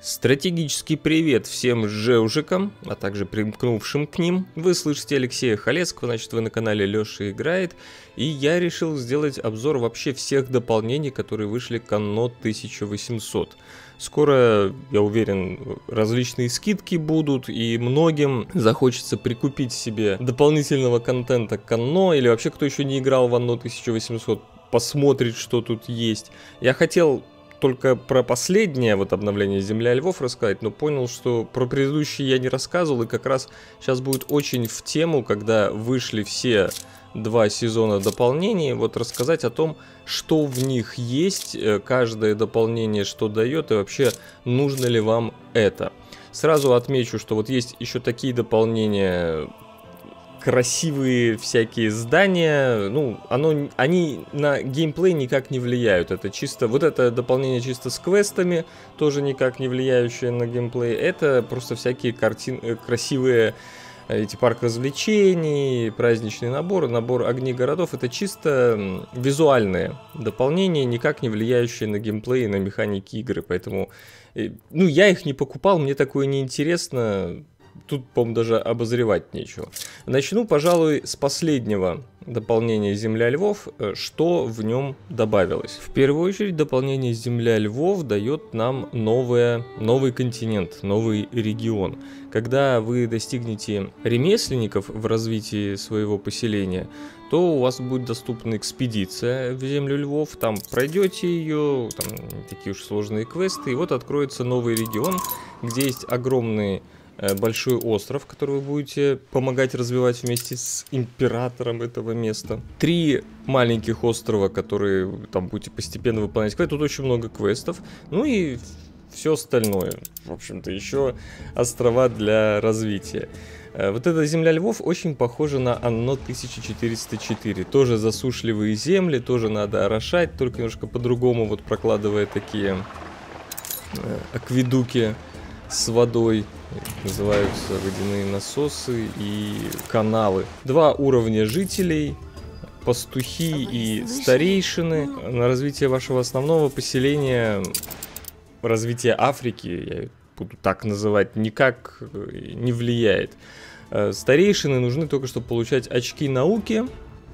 Стратегический привет всем жеужикам, а также примкнувшим к ним. Вы слышите Алексея Халецкого, значит, вы на канале Леша Играет. И я решил сделать обзор вообще всех дополнений, которые вышли к Anno 1800. Скоро, я уверен, различные скидки будут, и многим захочется прикупить себе дополнительного контента к Anno, или вообще, кто еще не играл в Anno 1800, посмотрит, что тут есть. Я хотел только про последнее вот обновление Земля Львов рассказать, но понял, что про предыдущие я не рассказывал, и как раз сейчас будет очень в тему, когда вышли все 2 сезона дополнений, вот рассказать о том, что в них есть, каждое дополнение что дает, и вообще нужно ли вам это. Сразу отмечу, что вот есть еще такие дополнения, красивые всякие здания, ну, они на геймплей никак не влияют. Это чисто, вот это дополнение чисто с квестами, тоже никак не влияющее на геймплей. Это просто всякие красивые эти парк развлечений, праздничный набор огней городов. Это чисто визуальные дополнения, никак не влияющие на геймплей и на механики игры. Поэтому, ну, я их не покупал, мне такое не интересно. Тут, по-моему, даже обозревать нечего. Начну, пожалуй, с последнего дополнения Земля Львов, что в нем добавилось. В первую очередь, дополнение Земля Львов дает нам новый континент, новый регион. Когда вы достигнете ремесленников в развитии своего поселения, то у вас будет доступна экспедиция в Землю Львов, там пройдете ее, там такие уж сложные квесты, и вот откроется новый регион, где есть огромный большой остров, который вы будете помогать развивать вместе с императором этого места. 3 маленьких острова, которые там будете постепенно выполнять квесты. Тут очень много квестов. Ну и все остальное. В общем-то, еще острова для развития. Вот эта Земля Львов очень похожа на Anno 1404. Тоже засушливые земли, тоже надо орошать, только немножко по-другому, вот прокладывая такие акведуки с водой. Называются водяные насосы и каналы. 2 уровня жителей, пастухи и старейшины. На развитие вашего основного поселения, развитие Африки, я буду так называть, никак не влияет. Старейшины нужны только, чтобы получать очки науки,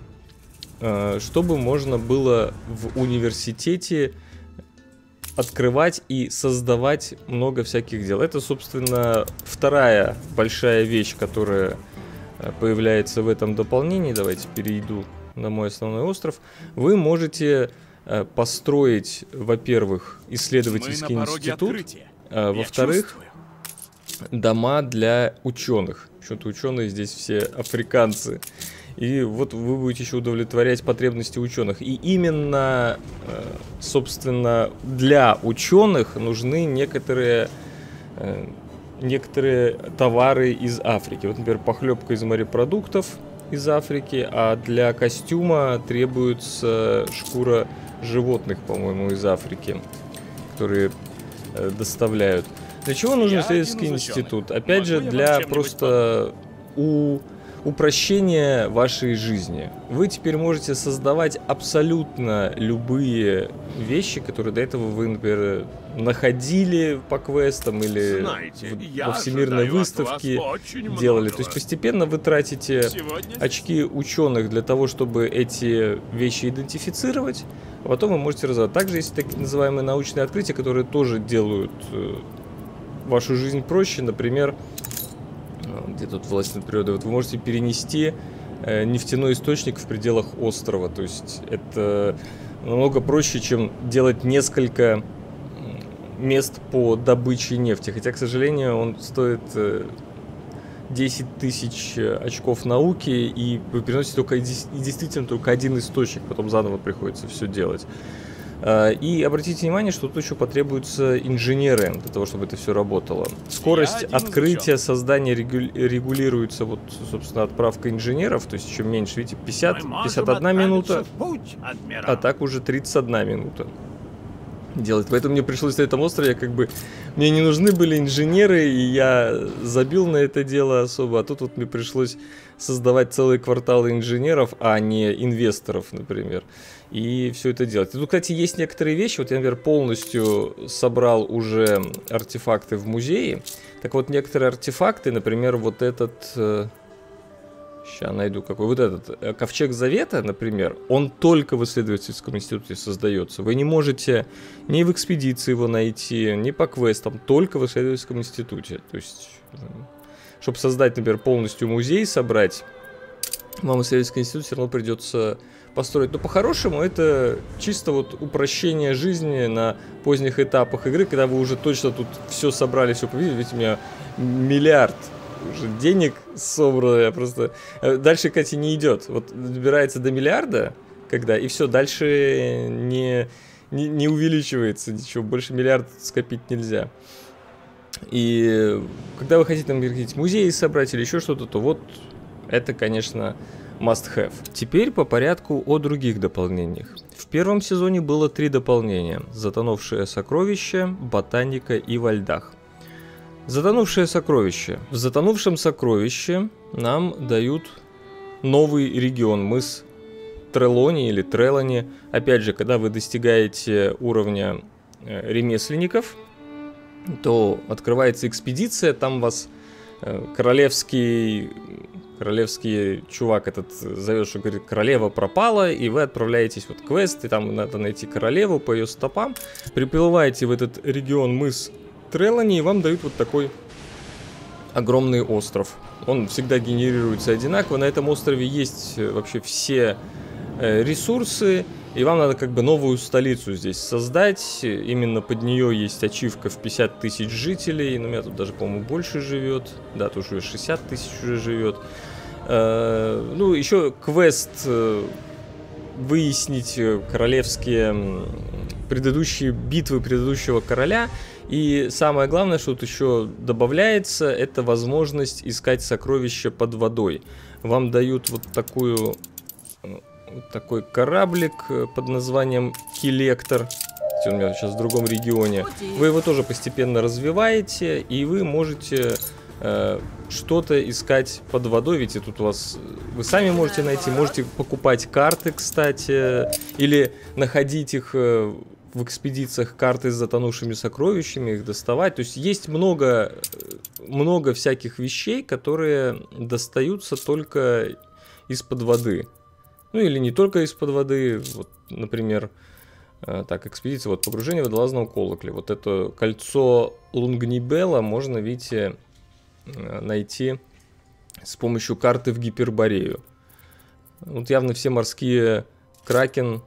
чтобы можно было в университете открывать и создавать много всяких дел. Это, собственно, вторая большая вещь, которая появляется в этом дополнении. Давайте перейду на мой основной остров. Вы можете построить, во-первых, исследовательский институт, во-вторых, дома для ученых. Что-то ученые здесь все африканцы. И вот вы будете еще удовлетворять потребности ученых. И именно, собственно, для ученых нужны некоторые товары из Африки. Вот, например, похлебка из морепродуктов из Африки, а для костюма требуется шкура животных, по-моему, из Африки, которые доставляют. Для чего нужен исследовательский институт? Опять же, для просто упрощение вашей жизни. Вы теперь можете создавать абсолютно любые вещи, которые до этого вы, например, находили по квестам или во всемирной выставке делали. То есть постепенно вы тратите очки ученых для того, чтобы эти вещи идентифицировать, а потом вы можете развивать. Также есть так называемые научные открытия, которые тоже делают вашу жизнь проще. Например, где тут власть над природой, вот вы можете перенести нефтяной источник в пределах острова. То есть это намного проще, чем делать несколько мест по добыче нефти. Хотя, к сожалению, он стоит 10 тысяч очков науки, и вы переносите только действительно только один источник, потом заново приходится все делать. И обратите внимание, что тут еще потребуются инженеры для того, чтобы это все работало. Скорость открытия, создания регулируется, вот, собственно, отправка инженеров. То есть, чем меньше, видите, 51 минута, а так уже 31 минута делать. Поэтому мне пришлось на этом острове, я как бы мне не нужны были инженеры, и я забил на это дело особо, а тут вот мне пришлось создавать целые кварталы инженеров, а не инвесторов, например, и все это делать. И тут, кстати, есть некоторые вещи, вот я, например, полностью собрал уже артефакты в музее, так вот, некоторые артефакты, например, вот этот... Сейчас найду какой. Вот этот Ковчег Завета, например, он только в исследовательском институте создается. Вы не можете ни в экспедиции его найти, ни по квестам, только в исследовательском институте. То есть, чтобы создать, например, полностью музей, собрать, вам исследовательский институт все равно придется построить. Но по-хорошему это чисто вот упрощение жизни на поздних этапах игры, когда вы уже точно тут все собрали, все победили. Ведь у меня миллиард уже денег собрано, я просто... Дальше, кстати, не идет. Вот добирается до миллиарда, когда, и все, дальше не увеличивается ничего, больше миллиарда скопить нельзя. И когда вы хотите, например, музеи собрать или еще что-то, то вот это, конечно, must have. Теперь по порядку о других дополнениях. В первом сезоне было 3 дополнения: затонувшее сокровище, ботаника и во льдах. Затонувшее сокровище. В затонувшем сокровище нам дают новый регион, мыс Трелони или Трелони. Опять же, когда вы достигаете уровня ремесленников, то открывается экспедиция, там вас королевский чувак этот зовет, что говорит, королева пропала, и вы отправляетесь вот в квест, и там надо найти королеву по ее стопам. Приплываете в этот регион мыс Трелони, и вам дают вот такой огромный остров. Он всегда генерируется одинаково. На этом острове есть вообще все ресурсы, и вам надо как бы новую столицу здесь создать. Именно под нее есть ачивка в 50 тысяч жителей. Но у меня тут даже, по-моему, больше живет. Да, тут уже 60 тысяч уже живет. Ну, еще квест выяснить королевские предыдущие битвы предыдущего короля. И самое главное, что тут еще добавляется, это возможность искать сокровища под водой. Вам дают вот такой кораблик под названием Килектор. Он у меня сейчас в другом регионе. Вы его тоже постепенно развиваете, и вы можете что-то искать под водой. Ведь тут у вас вы сами можете найти, можете покупать карты, кстати, или находить их в экспедициях, карты с затонувшими сокровищами, их доставать. То есть есть много всяких вещей, которые достаются только из-под воды. Ну или не только из-под воды. Вот, например, так, экспедиция, вот погружение водолазного колоколя. Вот это кольцо Лунгнибела можно, видите, найти с помощью карты в Гиперборею. Вот явно все морские кракен,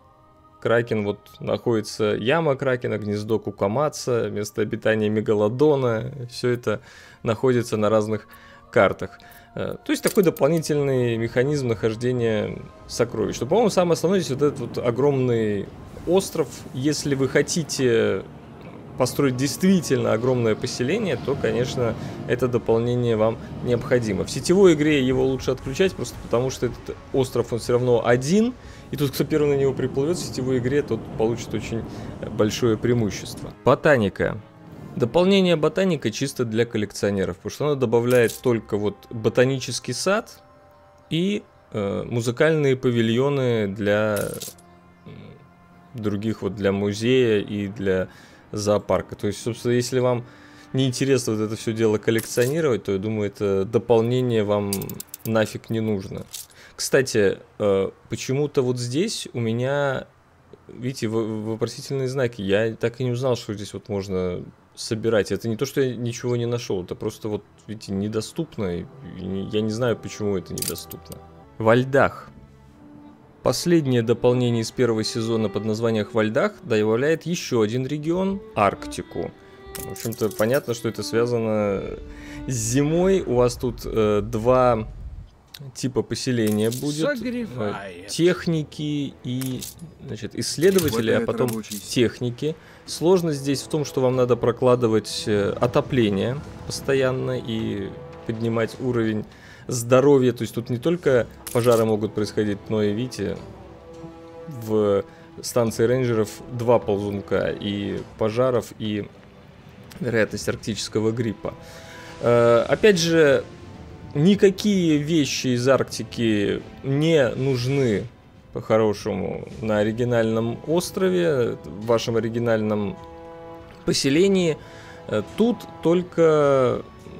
вот находится яма кракена, гнездо Кукамаца, место обитания мегалодона. Все это находится на разных картах. То есть такой дополнительный механизм нахождения сокровищ. Но, по-моему, самое основное здесь вот этот вот огромный остров. Если вы хотите построить действительно огромное поселение, то, конечно, это дополнение вам необходимо. В сетевой игре его лучше отключать, просто потому что этот остров, он все равно один, и тут, кто первый на него приплывет в сетевой игре, тот получит очень большое преимущество. Ботаника. Дополнение ботаника чисто для коллекционеров, потому что оно добавляет только вот ботанический сад и музыкальные павильоны для других, вот для музея и для зоопарка. То есть, собственно, если вам не интересно вот это все дело коллекционировать, то я думаю, это дополнение вам нафиг не нужно. Кстати, почему-то вот здесь у меня, видите, вопросительные знаки. Я так и не узнал, что здесь вот можно собирать. Это не то, что я ничего не нашел, это просто вот, видите, недоступно. Я не знаю, почему это недоступно. Во льдах. Последнее дополнение из первого сезона под названием «Во льдах» добавляет еще один регион – Арктику. В общем-то, понятно, что это связано с зимой. У вас тут два типа поселения будет. Техники и, значит, исследователи, а потом техники. Сложность здесь в том, что вам надо прокладывать отопление постоянно и поднимать уровень здоровья. То есть тут не только пожары могут происходить, но и, видите, в станции рейнджеров два ползунка, и пожаров, и вероятность арктического гриппа. Опять же, никакие вещи из Арктики не нужны по-хорошему на оригинальном острове, в вашем оригинальном поселении. Тут только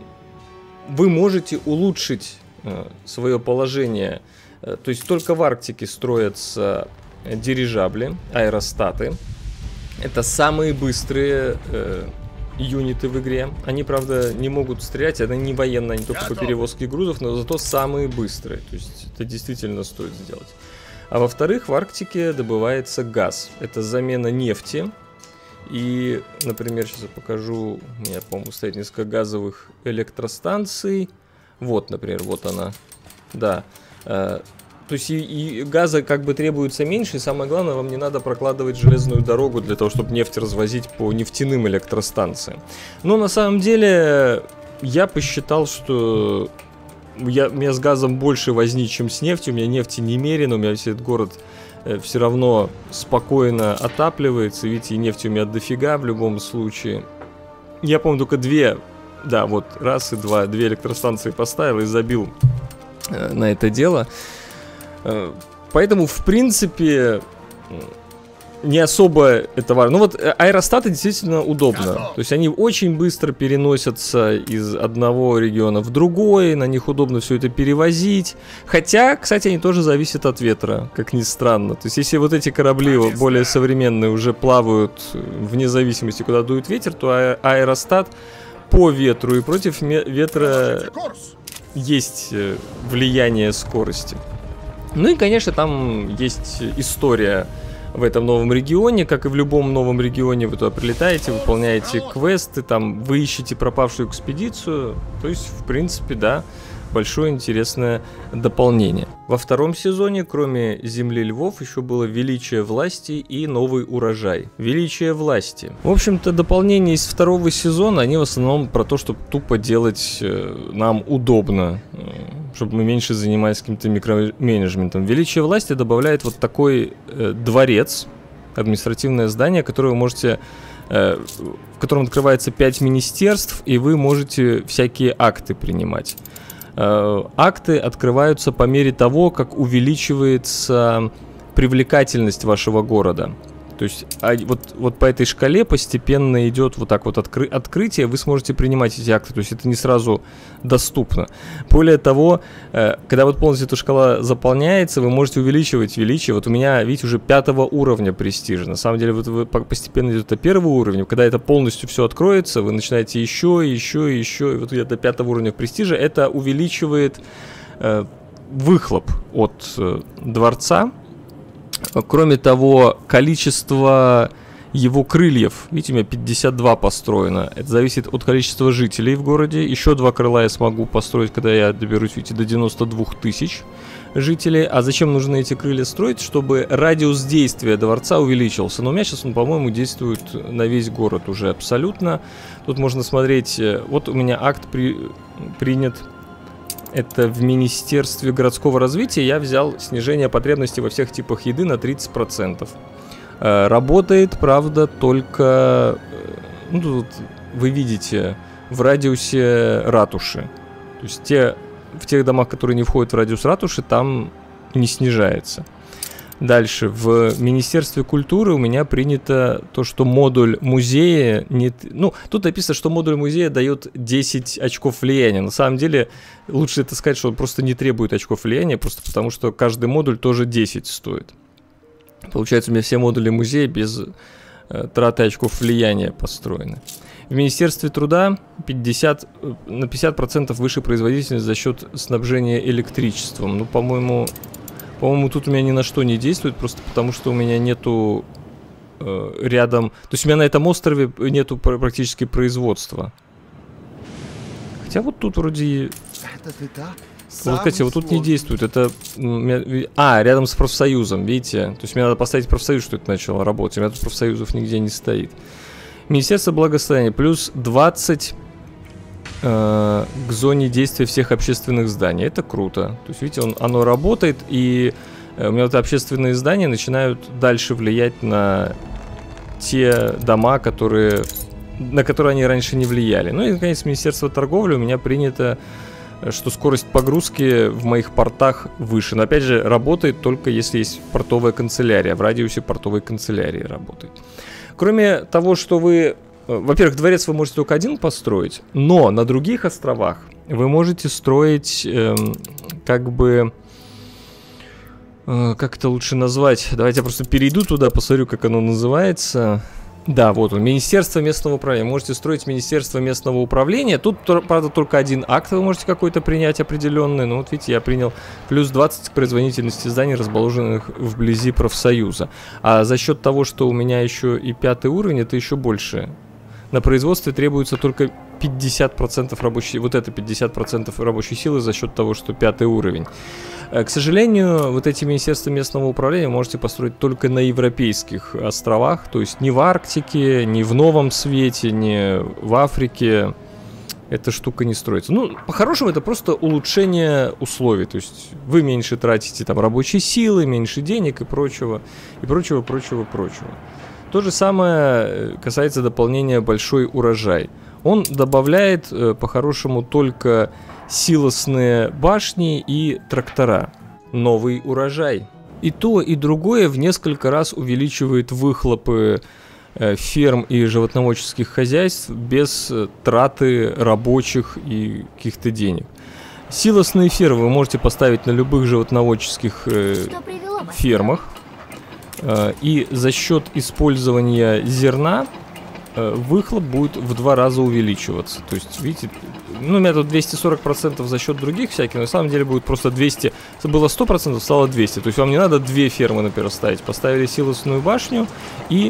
вы можете улучшить свое положение. То есть только в Арктике строятся дирижабли, аэростаты. Это самые быстрые юниты в игре. Они, правда, не могут стрелять, это не военные, они только по перевозке грузов, но зато самые быстрые. То есть это действительно стоит сделать. А во-вторых, в Арктике добывается газ. Это замена нефти. И, например, сейчас я покажу, у меня, по-моему, стоит несколько газовых электростанций. Вот, например, вот она. Да. То есть и газа как бы требуется меньше, и самое главное, вам не надо прокладывать железную дорогу для того, чтобы нефть развозить по нефтяным электростанциям. Но на самом деле я посчитал, что у меня с газом больше возни, чем с нефтью. У меня нефти немерено, у меня весь этот город все равно спокойно отапливается. Видите, и нефти у меня дофига в любом случае. Я, помню, только две, да, вот раз и два, две электростанции поставил и забил на это дело. Поэтому, в принципе, не особо это важно. Ну вот аэростаты действительно удобно. То есть они очень быстро переносятся из одного региона в другой. На них удобно все это перевозить. Хотя, кстати, они тоже зависят от ветра, как ни странно. То есть если вот эти корабли более современные уже плавают вне зависимости, куда дует ветер, то аэростат по ветру и против ветра есть влияние скорости. Ну и, конечно, там есть история в этом новом регионе. Как и в любом новом регионе, вы туда прилетаете, выполняете квесты, там вы ищете пропавшую экспедицию. То есть, в принципе, да, большое интересное дополнение. Во втором сезоне, кроме Земли Львов, еще было Величие Власти и Новый Урожай. Величие Власти. В общем-то, дополнения из второго сезона, они в основном про то, чтобы тупо делать нам удобно, чтобы мы меньше занимались каким-то микроменеджментом. Величие Власти добавляет вот такой дворец, административное здание, которое вы можете, в котором открывается 5 министерств, и вы можете всякие акты принимать. Акты открываются по мере того, как увеличивается привлекательность вашего города. То есть вот по этой шкале постепенно идет вот так вот открытие, вы сможете принимать эти акты, то есть это не сразу доступно. Более того, когда вот полностью эта шкала заполняется, вы можете увеличивать величие. Вот у меня, видите, уже 5-го уровня престижа. На самом деле вот вы постепенно идет до 1-го уровня. Когда это полностью все откроется, вы начинаете еще, и вот где-то до 5-го уровня престижа. Это увеличивает выхлоп от дворца. Кроме того, количество его крыльев, видите, у меня 52 построено. Это зависит от количества жителей в городе. Еще 2 крыла я смогу построить, когда я доберусь, видите, до 92 тысяч жителей. А зачем нужны эти крылья строить? Чтобы радиус действия дворца увеличился. Но у меня сейчас он, по-моему, действует на весь город уже абсолютно. Тут можно смотреть, вот у меня акт принят. Это в Министерстве городского развития. Я взял снижение потребностей во всех типах еды на 30%. Работает, правда, только, ну, тут вы видите, в радиусе ратуши. То есть в тех домах, которые не входят в радиус ратуши, там не снижается. Дальше, в Министерстве культуры у меня принято то, что модуль музея... Ну, тут написано, что модуль музея дает 10 очков влияния. На самом деле, лучше это сказать, что он просто не требует очков влияния, просто потому что каждый модуль тоже 10 стоит. Получается, у меня все модули музея без траты очков влияния построены. В Министерстве труда на 50% выше производительность за счет снабжения электричеством. Ну, по-моему, тут у меня ни на что не действует, просто потому что у меня нету рядом... То есть у меня на этом острове нету практически производства. Хотя вот тут вроде... Вот, кстати, вот тут не действует. Это... рядом с профсоюзом, видите? То есть мне надо поставить профсоюз, что это начало работать. У меня тут профсоюзов нигде не стоит. Министерство благосостояния. Плюс 20... к зоне действия всех общественных зданий. Это круто. То есть, видите, оно работает, и у меня вот общественные здания начинают дальше влиять на те дома, которые на которые они раньше не влияли. Ну и, наконец, Министерство торговли у меня принято, что скорость погрузки в моих портах выше. Но, опять же, работает только если есть портовая канцелярия. В радиусе портовой канцелярии работает. Кроме того, что вы... Во-первых, дворец вы можете только один построить, но на других островах вы можете строить как бы... Как это лучше назвать? Давайте я просто перейду туда, посмотрю, как оно называется. Да, вот он, Министерство местного управления. Можете строить Министерство местного управления. Тут, правда, только один акт вы можете какой-то принять определенный. Ну, вот видите, я принял плюс 20 к производительности зданий, расположенных вблизи профсоюза. А за счет того, что у меня еще и 5-й уровень, это еще больше. На производстве требуется только 50% рабочей... Вот это 50% рабочей силы за счет того, что 5-й уровень. К сожалению, вот эти министерства местного управления можете построить только на европейских островах, то есть не в Арктике, не в Новом Свете, не в Африке. Эта штука не строится. Ну, по-хорошему, это просто улучшение условий. То есть вы меньше тратите там рабочей силы, меньше денег и прочего, и прочего. То же самое касается дополнения большой урожай. Он добавляет по-хорошему только силосные башни и трактора. Новый урожай. И то, и другое в несколько раз увеличивает выхлопы ферм и животноводческих хозяйств без траты рабочих и каких-то денег. Силосные фермы вы можете поставить на любых животноводческих фермах. И за счет использования зерна выхлоп будет в 2 раза увеличиваться. То есть, видите, ну, у меня тут 240% за счет других всяких, но на самом деле будет просто 200. Было 100%, стало 200. То есть вам не надо 2 фермы, например, ставить. Поставили силосную башню и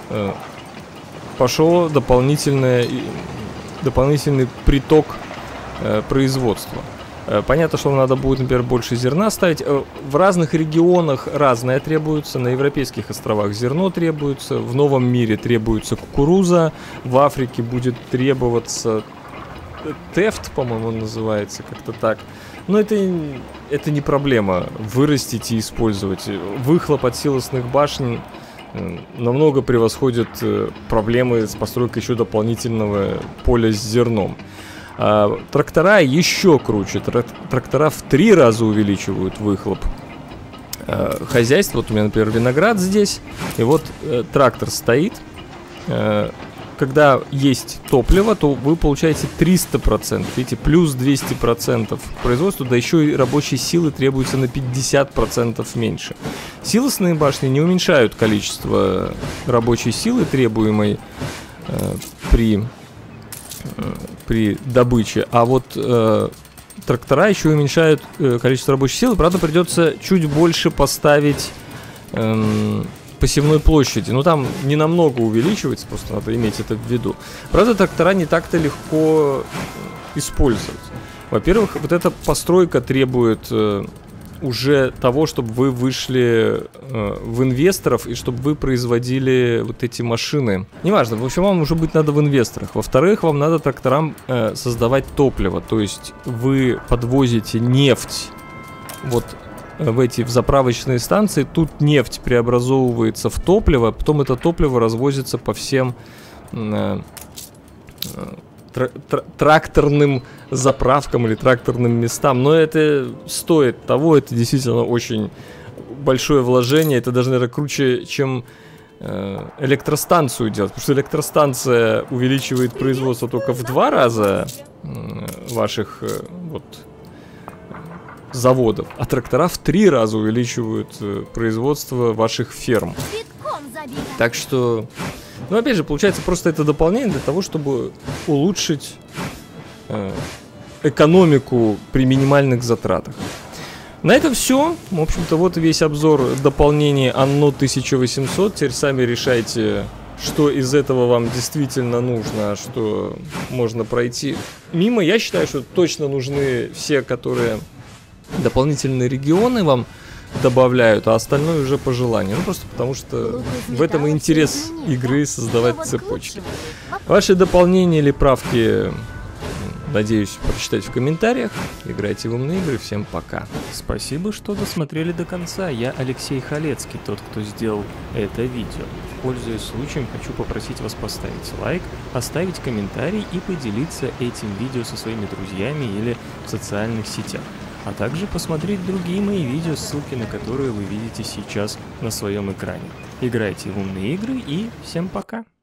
пошел дополнительный приток производства. Понятно, что надо будет, например, больше зерна ставить. В разных регионах разное требуется. На европейских островах зерно требуется. В новом мире требуется кукуруза. В Африке будет требоваться тефт, по-моему, он называется, как-то так. Но это не проблема вырастить и использовать. Выхлоп от силосных башен намного превосходит проблемы с постройкой еще дополнительного поля с зерном. Трактора еще круче. Трактора в 3 раза увеличивают выхлоп. Хозяйство, вот у меня, например, виноград здесь, и вот трактор стоит. Когда есть топливо, то вы получаете 300%, видите, плюс 200% к производству, да еще и рабочей силы требуется на 50% меньше. Силосные башни не уменьшают количество рабочей силы, требуемой при добыче, а вот трактора еще уменьшают количество рабочей силы. Правда, придется чуть больше поставить посевной площади. Ну, там не намного увеличивается, просто надо иметь это в виду. Правда, трактора не так-то легко использовать. Во-первых, вот эта постройка требует уже того, чтобы вы вышли в инвесторов и чтобы вы производили вот эти машины. Неважно, в общем, вам уже быть надо в инвесторах. Во-вторых, вам надо тракторам создавать топливо. То есть вы подвозите нефть вот в заправочные станции. Тут нефть преобразовывается в топливо, потом это топливо развозится по всем тракторным заправкам или тракторным местам. Но это стоит того, это действительно очень большое вложение. Это даже, наверное, круче, чем электростанцию делать, потому что электростанция увеличивает производство только в 2 раза ваших заводов, а трактора в 3 раза увеличивают производство ваших ферм. Так что, ну, опять же, получается просто это дополнение для того, чтобы улучшить экономику при минимальных затратах. На этом все. В общем-то, вот и весь обзор дополнений Anno 1800. Теперь сами решайте, что из этого вам действительно нужно, а что можно пройти мимо. Я считаю, что точно нужны все, которые дополнительные регионы вам добавляют, а остальное уже по желанию. Ну, просто потому что в этом и интерес игры — создавать цепочки. Ваши дополнения или правки, надеюсь, прочитать в комментариях. Играйте в умные игры. Всем пока. Спасибо, что досмотрели до конца. Я Алексей Халецкий, тот, кто сделал это видео. пользуясь случаем, хочу попросить вас поставить лайк, оставить комментарий и поделиться этим видео со своими друзьями или в социальных сетях. А также посмотреть другие мои видео, ссылки на которые вы видите сейчас на своем экране. Играйте в умные игры и всем пока!